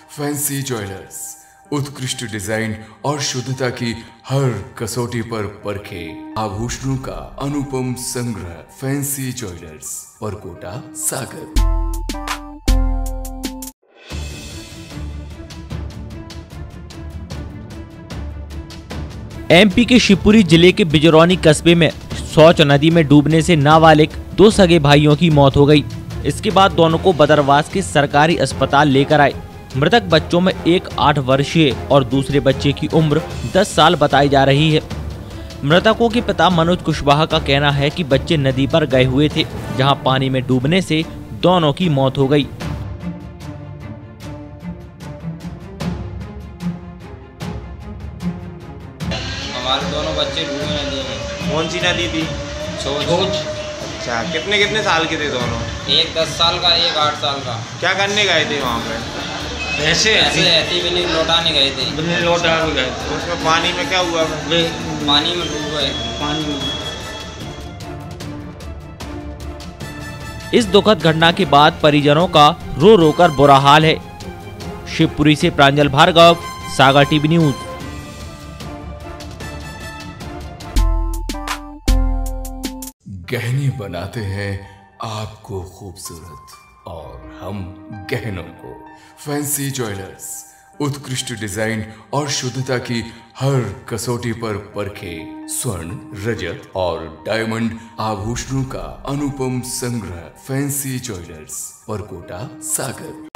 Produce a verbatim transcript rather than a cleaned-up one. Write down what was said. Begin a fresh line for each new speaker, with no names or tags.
Fancy jewellers, उत्कृष्ट design और शुद्धता की हर कसौटी पर परखे आभूषणों का अनुपम संग्रह। Fancy jewellers, Parkota, Sagar.
MP के शिवपुरी जिले के बिजरौनी कस्बे में शौच नदी में डूबने से नाबालिग दो सगे भाइयों की मौत हो गई। इसके बाद दोनों को बदरवास के सरकारी अस्पताल लेकर आए। मृतक बच्चों में एक आठ वर्षीय और दूसरे बच्चे की उम्र दस साल बताई जा रही है। मृतकों के पिता मनोज कुशवाहा का कहना है कि बच्चे नदी पर गए हुए थे, जहां पानी में डूबने से दोनों की मौत हो गई।
हमारे दोनों बच्चे डूबे नदी में।
कौन सी नदी थी?
सोच।
अच्छा, कितने कितने साल के थे दोनों?
एक दस साल का, एक आठ साल का।
क्या करने गए थे वहाँ पे?
ऐसे ऐसे रहती बिल्ली लौटाने गए थे।
बिल्ली लौटा भी गए थे। उसमें पानी में क्या हुआ? वे
पानी में डूब गए। पानी में।
इस दुखद घटना के बाद परिजनों का रो रो कर बुरा हाल है। शिवपुरी से प्रांजल भार्गव, सागर टीवी न्यूज।
गहने बनाते हैं आपको खूबसूरत और हम गहनों को। फैंसी ज्वेलर्स, उत्कृष्ट डिजाइन और शुद्धता की हर कसौटी पर परखे स्वर्ण, रजत और डायमंड आभूषणों का अनुपम संग्रह। फैंसी ज्वेलर्स, परकोटा, सागर।